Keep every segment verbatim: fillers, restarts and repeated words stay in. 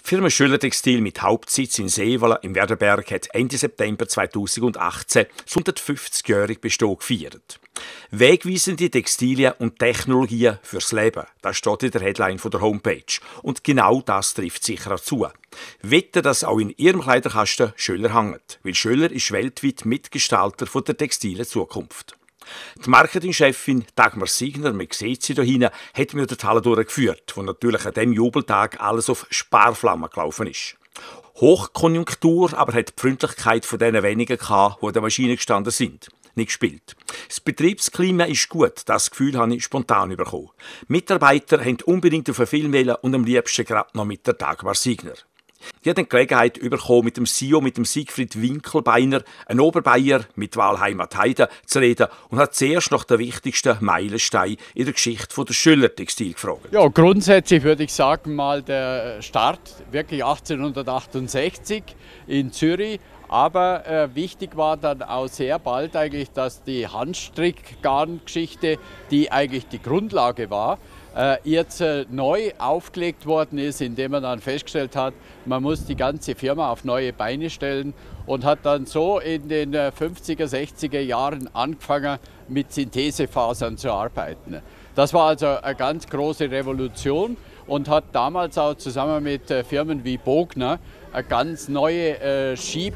Die Firma Schüller Textil mit Hauptsitz in Seewala im Werdenberg hat Ende September zweitausendachtzehn das hundertfünfzigjährige Bestehen gefeiert. Wegweisende Textilien und Technologien fürs Leben, das steht in der Headline von der Homepage. Und genau das trifft sicher auch zu. Wetten, dass auch in Ihrem Kleiderkasten Schüller hängt, weil Schüller ist weltweit Mitgestalter von der textilen Zukunft. Die Marketingchefin Dagmar Signer, man sieht sie hier hinten, hat mir durch die Halle durchgeführt, wo natürlich an diesem Jubeltag alles auf Sparflamme gelaufen ist. Hochkonjunktur aber hat die Freundlichkeit von den wenigen gehabt, die an der Maschine gestanden sind, nicht gespielt. Das Betriebsklima ist gut, das Gefühl habe ich spontan bekommen. Mitarbeiter haben unbedingt auf einen Film wollen und am liebsten gerade noch mit der Dagmar Signer. Ich habe die Gelegenheit bekommen, mit dem C E O, mit dem Siegfried Winkelbeiner, einem Oberbayer mit Wahlheimat Heide, zu reden und hat zuerst nach den wichtigsten Meilensteinen in der Geschichte der Schüller Textil gefragt. Ja, grundsätzlich würde ich sagen, mal der Start wirklich achtzehnhundertachtundsechzig in Zürich. Aber äh, wichtig war dann auch sehr bald eigentlich, dass die Handstrickgarngeschichte, die eigentlich die Grundlage war, äh, jetzt äh, neu aufgelegt worden ist, indem man dann festgestellt hat, man muss die ganze Firma auf neue Beine stellen und hat dann so in den äh, fünfziger, sechziger Jahren angefangen, mit Synthesefasern zu arbeiten. Das war also eine ganz große Revolution und hat damals auch zusammen mit äh, Firmen wie Bogner eine ganz neue äh,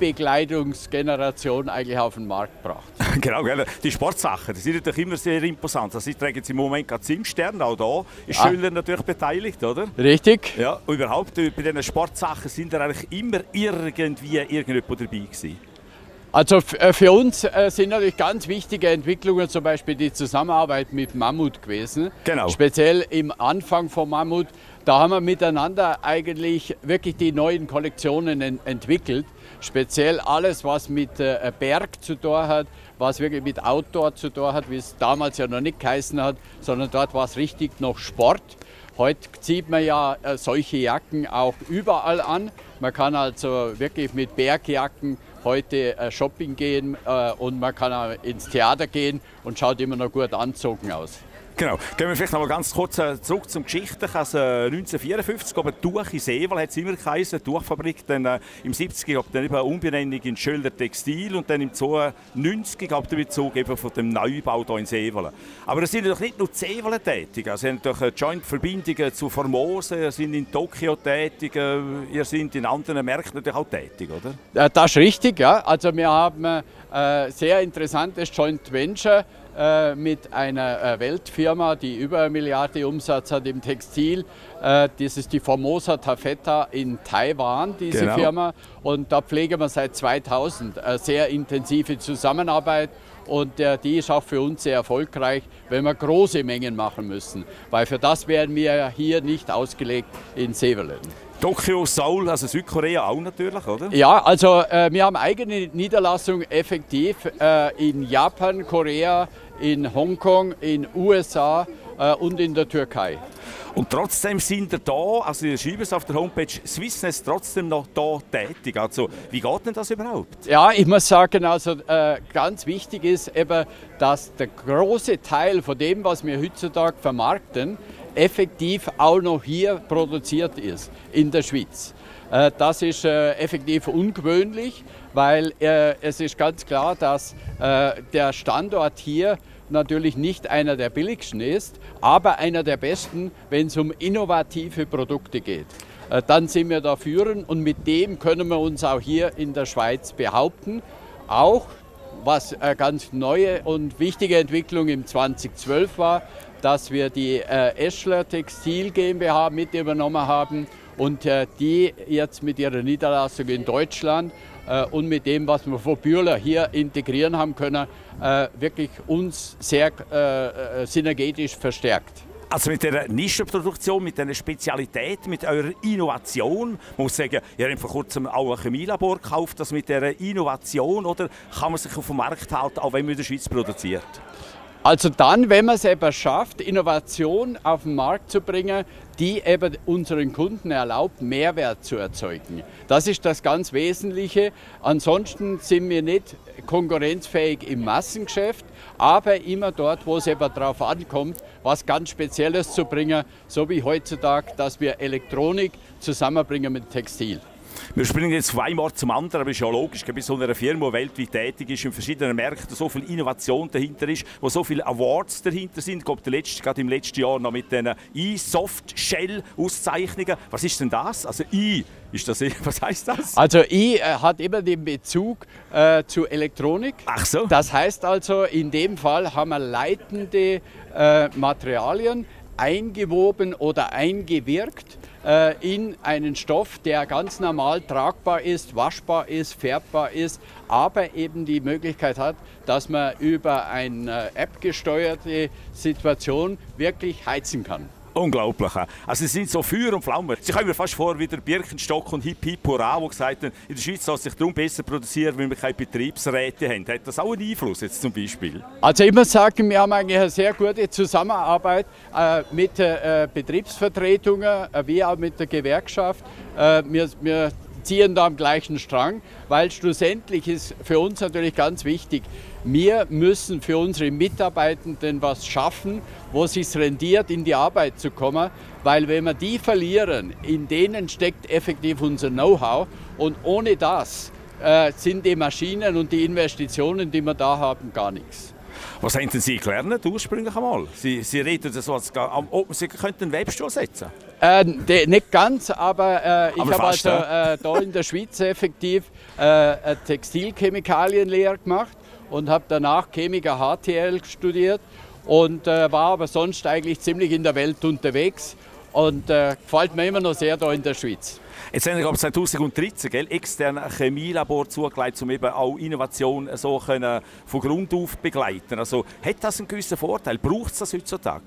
Skibekleidungsgeneration eigentlich auf den Markt gebracht. Genau, die Sportsachen, die sind natürlich immer sehr imposant. Also Sie tragen jetzt im Moment gerade Zimtstern, auch da ist ah. Schüller natürlich beteiligt, oder? Richtig. Ja, und überhaupt bei diesen Sportsachen sind da eigentlich immer irgendwie irgendjemand dabei gewesen. Also für uns sind natürlich ganz wichtige Entwicklungen, zum Beispiel die Zusammenarbeit mit Mammut gewesen. Genau. Speziell im Anfang von Mammut, da haben wir miteinander eigentlich wirklich die neuen Kollektionen entwickelt. Speziell alles, was mit Berg zu tun hat, was wirklich mit Outdoor zu tun hat, wie es damals ja noch nicht geheißen hat, sondern dort war es richtig noch Sport. Heute zieht man ja solche Jacken auch überall an. Man kann also wirklich mit Bergjacken heute shopping gehen und man kann auch ins Theater gehen und schaut immer noch gut angezogen aus. Genau. Gehen wir vielleicht noch mal ganz kurz zurück zum Geschichte. Also neunzehnhundertvierundfünfzig, aber Tuch in Seewal hat es immer geheißen, Tuchfabrik. Dann äh, im siebziger gab dann eben eine Umbenennung in Schüller Textil und dann im zweiundneunzig gab der Bezug eben von dem Neubau hier in Seewal. Aber es sind doch nicht nur die Seewalen tätig. Also, Sie haben doch Joint-Verbindungen zu Formosa, ihr seid in Tokio tätig, ihr seid in anderen Märkten natürlich auch tätig, oder? Ja, das ist richtig, ja. Also wir haben ein sehr interessantes Joint Venture mit einer Weltfirma, die über eine Milliarde Umsatz hat im Textil. Das ist die Formosa Taffeta in Taiwan, diese genau. Firma. Und da pflegen wir seit zweitausend eine sehr intensive Zusammenarbeit. Und die ist auch für uns sehr erfolgreich, wenn wir große Mengen machen müssen. Weil für das werden wir hier nicht ausgelegt in Seewalen. Tokio, Seoul, also Südkorea auch natürlich, oder? Ja, also äh, wir haben eigene Niederlassung effektiv äh, in Japan, Korea, in Hongkong, in U S A äh, und in der Türkei. Und trotzdem sind ihr da, also ihr schreibt es auf der Homepage, Swissness trotzdem noch da tätig. Also wie geht denn das überhaupt? Ja, ich muss sagen, also äh, ganz wichtig ist eben, dass der große Teil von dem, was wir heutzutage vermarkten, effektiv auch noch hier produziert ist, in der Schweiz. Äh, das ist äh, effektiv ungewöhnlich, weil äh, es ist ganz klar, dass äh, der Standort hier natürlich nicht einer der billigsten ist, aber einer der besten, wenn es um innovative Produkte geht. Äh, dann sind wir da führend und mit dem können wir uns auch hier in der Schweiz behaupten. Auch, was eine ganz neue und wichtige Entwicklung im zweitausendzwölf war, dass wir die äh, Eschler Textil GmbH mit übernommen haben und äh, die jetzt mit ihrer Niederlassung in Deutschland äh, und mit dem, was wir von Bühler hier integrieren haben können, äh, wirklich uns sehr äh, synergetisch verstärkt. Also mit dieser Nischenproduktion, mit dieser Spezialität, mit eurer Innovation, man muss sagen, ihr habt vor kurzem auch ein Chemielabor gekauft, das mit dieser Innovation, oder kann man sich auf dem Markt halten, auch wenn man in der Schweiz produziert? Also dann, wenn man es eben schafft, Innovation auf den Markt zu bringen, die eben unseren Kunden erlaubt, Mehrwert zu erzeugen. Das ist das ganz Wesentliche. Ansonsten sind wir nicht konkurrenzfähig im Massengeschäft, aber immer dort, wo es eben darauf ankommt, was ganz Spezielles zu bringen, so wie heutzutage, dass wir Elektronik zusammenbringen mit Textil. Wir springen jetzt von einem Ort zum anderen, aber es ist ja logisch, bei so einer Firma, die weltweit tätig ist, in verschiedenen Märkten so viel Innovation dahinter ist, wo so viele Awards dahinter sind. Ich glaube, der letzte, gerade im letzten Jahr noch mit den i-Soft-Shell-Auszeichnungen. Was ist denn das? Also I, ist das, was heißt das? Also I äh, hat immer den Bezug äh, zu Elektronik. Ach so. Das heißt also, in dem Fall haben wir leitende äh, Materialien eingewoben oder eingewirkt äh, in einen Stoff, der ganz normal tragbar ist, waschbar ist, färbbar ist, aber eben die Möglichkeit hat, dass man über eine App gesteuerte Situation wirklich heizen kann. Unglaublich. Also sie sind so Feuer und Flamme. Sie kommen mir fast vor wie der Birkenstock und Hip Hip Hurra, die gesagt haben, in der Schweiz soll sich darum besser produzieren, weil wir keine Betriebsräte haben. Hat das auch einen Einfluss jetzt zum Beispiel? Also ich muss sagen, wir haben eigentlich eine sehr gute Zusammenarbeit äh, mit äh, Betriebsvertretungen, äh, wie auch mit der Gewerkschaft. Äh, wir, wir ziehen da am gleichen Strang, weil schlussendlich ist für uns natürlich ganz wichtig, wir müssen für unsere Mitarbeitenden was schaffen, wo es sich rendiert, in die Arbeit zu kommen, weil wenn wir die verlieren, in denen steckt effektiv unser Know-how und ohne das äh, sind die Maschinen und die Investitionen, die wir da haben, gar nichts. Was haben denn Sie gelernt ursprünglich einmal? Sie, Sie reden so, als ob Sie einen Webstuhl setzen könnten. Äh, nicht ganz, aber äh, ich habe also ja. äh, da in der Schweiz effektiv äh, eine Textilchemikalienlehre gemacht und habe danach Chemiker H T L studiert und äh, war aber sonst eigentlich ziemlich in der Welt unterwegs und äh, gefällt mir immer noch sehr da in der Schweiz. Jetzt haben wir zweitausenddreizehn gell, extern ein Chemielabor zugelegt, um eben auch Innovation so können von Grund auf begleiten. Also hat das einen gewissen Vorteil? Braucht es das heutzutage?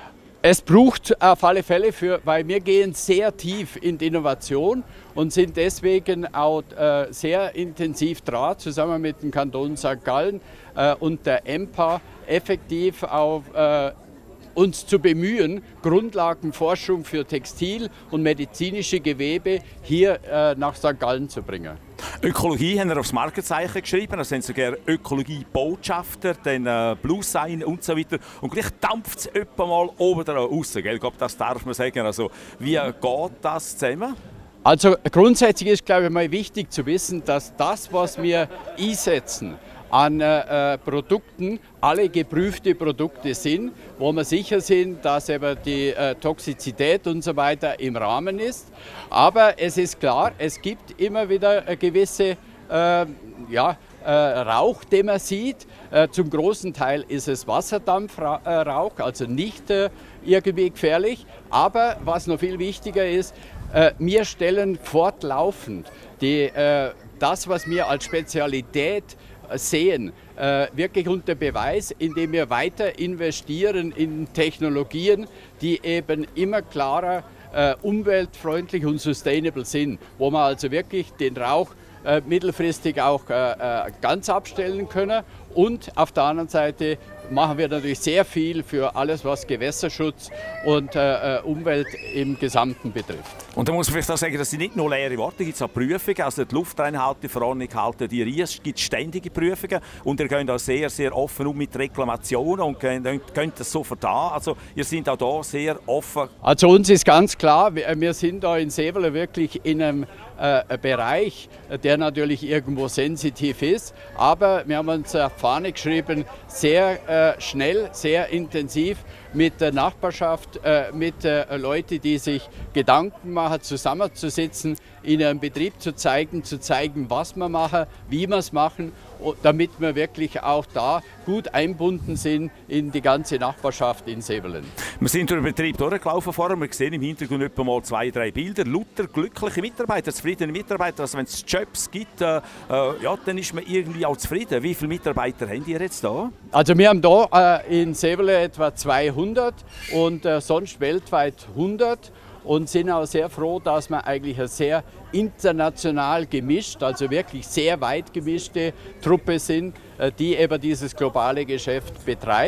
Es braucht auf alle Fälle, für, weil wir gehen sehr tief in die Innovation und sind deswegen auch äh, sehr intensiv dran, zusammen mit dem Kanton Sankt Gallen äh, und der E M P A, effektiv auf äh, uns zu bemühen, Grundlagenforschung für Textil und medizinische Gewebe hier äh, nach Sankt Gallen zu bringen. Ökologie haben wir aufs Markenzeichen geschrieben, das sind sogar Ökologie-Botschafter, dann äh, Blue Sign und so weiter. Und gleich dampft es etwa mal oben drauf raus, gell? Ich glaube, das darf man sagen. Also, wie geht das zusammen? Also grundsätzlich ist, glaube ich, mal wichtig zu wissen, dass das, was wir einsetzen, an äh, Produkten alle geprüfte Produkte sind, wo wir sicher sind, dass eben die äh, Toxizität und so weiter im Rahmen ist. Aber es ist klar, es gibt immer wieder eine gewisse äh, ja, äh, Rauch, den man sieht. Äh, zum großen Teil ist es Wasserdampfrauch, also nicht äh, irgendwie gefährlich. Aber was noch viel wichtiger ist, äh, wir stellen fortlaufend die, äh, das, was wir als Spezialität sehen, äh, wirklich unter Beweis, indem wir weiter investieren in Technologien, die eben immer klarer äh, umweltfreundlich und sustainable sind, wo man also wirklich den Rauch äh, mittelfristig auch äh, äh, ganz abstellen können. Und auf der anderen Seite machen wir natürlich sehr viel für alles, was Gewässerschutz und äh, Umwelt im Gesamten betrifft. Und da muss man vielleicht auch sagen, dass sie nicht nur leere Worte gibt, es auch Prüfungen. Also die Luftreinhalteverordnung halten die Ries, es gibt ständige Prüfungen und ihr geht auch sehr, sehr offen um mit Reklamationen und könnt das sofort an. Also ihr seid auch da sehr offen. Also uns ist ganz klar, wir sind da in Seewale wirklich in einem äh, Bereich, der natürlich irgendwo sensitiv ist, aber wir haben uns auf Fahne geschrieben, sehr äh, schnell, sehr intensiv mit der Nachbarschaft, äh, mit äh, Leuten, die sich Gedanken machen, zusammenzusitzen, in einem Betrieb zu zeigen, zu zeigen, was wir machen, wie wir es machen, damit wir wirklich auch da gut eingebunden sind in die ganze Nachbarschaft in Seewalen. Wir sind durch den Betrieb durchgelaufen vorher. Wir sehen im Hintergrund etwa mal zwei, drei Bilder. Lauter glückliche Mitarbeiter, zufriedene Mitarbeiter. Also wenn es Jobs gibt, äh, ja, dann ist man irgendwie auch zufrieden. Wie viele Mitarbeiter haben ihr jetzt da? Also wir haben da äh, in Seewalen etwa zweihundert und äh, sonst weltweit hundert. Und sind auch sehr froh, dass wir eigentlich eine sehr international gemischt, also wirklich sehr weit gemischte Truppe sind, die eben dieses globale Geschäft betreibt.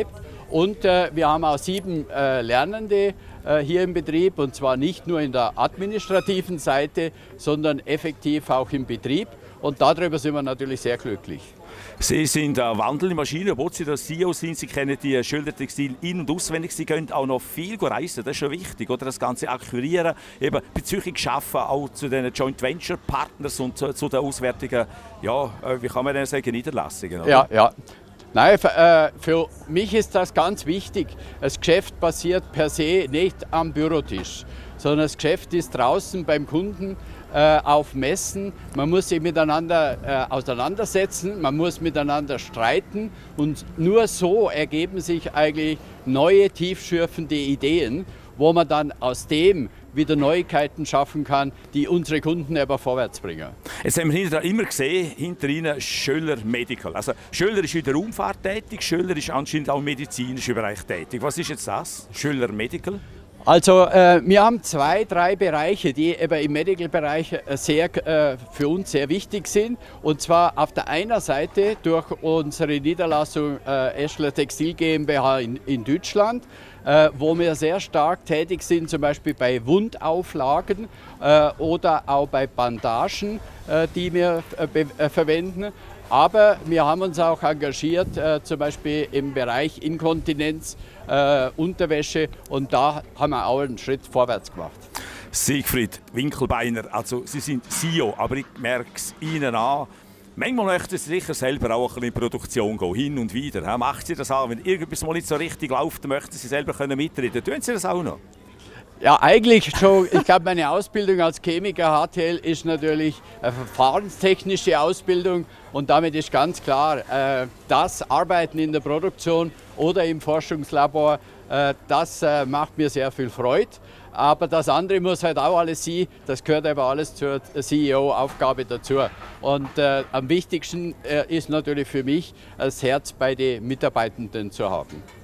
Und äh, wir haben auch sieben äh, Lernende äh, hier im Betrieb, und zwar nicht nur in der administrativen Seite, sondern effektiv auch im Betrieb. Und darüber sind wir natürlich sehr glücklich. Sie sind eine wandelnde Maschine, obwohl Sie der C E O sind. Sie kennen die Schölder Textil in- und auswendig. Sie können auch noch viel reisen, das ist schon wichtig. Oder? Das Ganze akquirieren, eben Beziehungen schaffen, auch zu den Joint Venture Partners und zu, zu den auswärtigen, ja, wie kann man denn sagen, Niederlassungen. Oder? Ja, ja. Nein, für mich ist das ganz wichtig. Das Geschäft passiert per se nicht am Bürotisch, sondern das Geschäft ist draußen beim Kunden, äh, auf Messen. Man muss sich miteinander äh, auseinandersetzen, man muss miteinander streiten, und nur so ergeben sich eigentlich neue, tiefschürfende Ideen, wo man dann aus dem wieder Neuigkeiten schaffen kann, die unsere Kunden aber vorwärts bringen. Jetzt haben wir hinter immer gesehen, hinter Ihnen Schöller Medical. Also Schöller ist in der Raumfahrt tätig, Schöller ist anscheinend auch im medizinischen Bereich tätig. Was ist jetzt das, Schöller Medical? Also äh, wir haben zwei, drei Bereiche, die eben im Medical-Bereich äh, sehr, äh, für uns sehr wichtig sind. Und zwar auf der einen Seite durch unsere Niederlassung äh, Eschler Textil GmbH in, in Deutschland, äh, wo wir sehr stark tätig sind, zum Beispiel bei Wundauflagen äh, oder auch bei Bandagen, äh, die wir äh, äh, verwenden. Aber wir haben uns auch engagiert, äh, zum Beispiel im Bereich Inkontinenz, äh, Unterwäsche, und da haben wir auch einen Schritt vorwärts gemacht. Siegfried Winkelbeiner, also Sie sind C E O, aber ich merke es Ihnen an. Manchmal möchten Sie sicher selber auch ein bisschen in Produktion gehen, hin und wieder. Ja, macht Sie das auch? Wenn irgendetwas mal nicht so richtig läuft, dann möchten Sie selber können mitreden. Tun Sie das auch noch? Ja, eigentlich schon. Ich glaube, meine Ausbildung als Chemiker H T L ist natürlich eine verfahrenstechnische Ausbildung, und damit ist ganz klar, äh, das Arbeiten in der Produktion oder im Forschungslabor, äh, das äh, macht mir sehr viel Freude. Aber das andere muss halt auch alles sein, das gehört aber alles zur C E O-Aufgabe dazu. Und äh, am wichtigsten äh, ist natürlich für mich, das Herz bei den Mitarbeitenden zu haben.